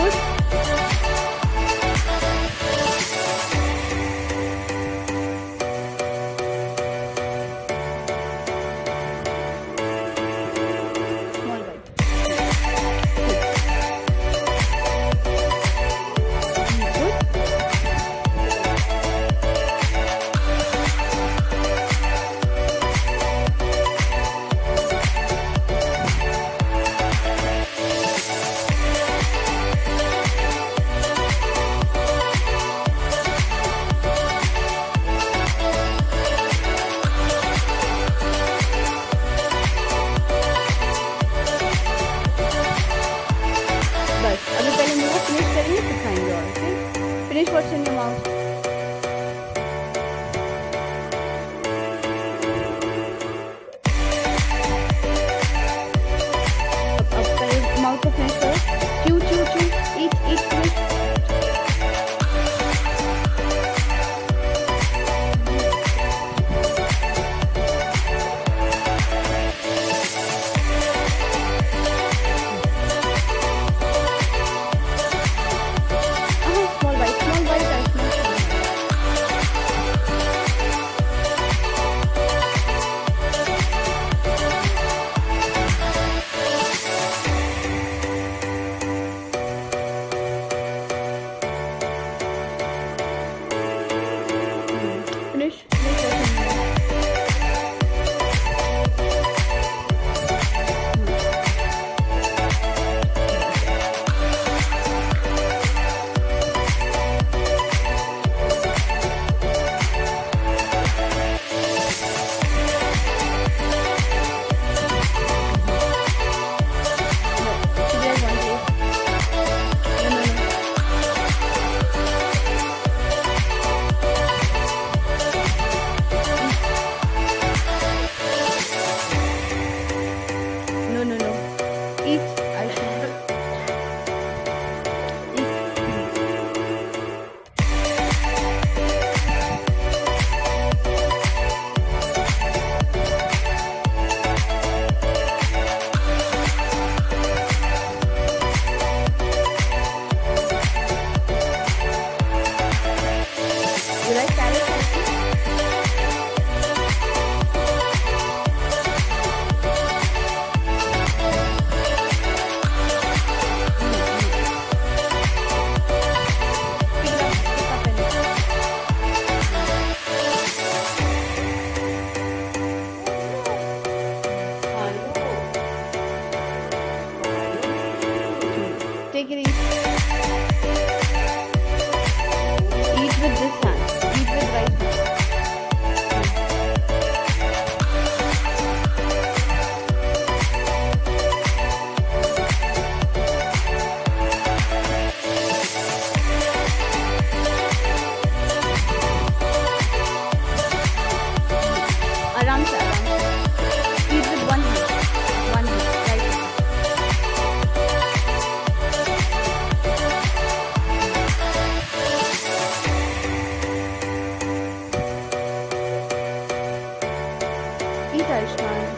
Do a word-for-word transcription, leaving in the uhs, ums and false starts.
Small bite. बस अभी पहले मुंह फिनिश करेंगे फिर खाएंगे और फिर finish what's in your mouth अब पहले माउथ को फिनिश करो chew chew chew eat eat finish finish no no no eat Aisha you like carrot take it easy. Eat with this hand. Eat with right hand. आराम से आराम से. Eat with one hand. One hand. Right hand. Eat Aishman.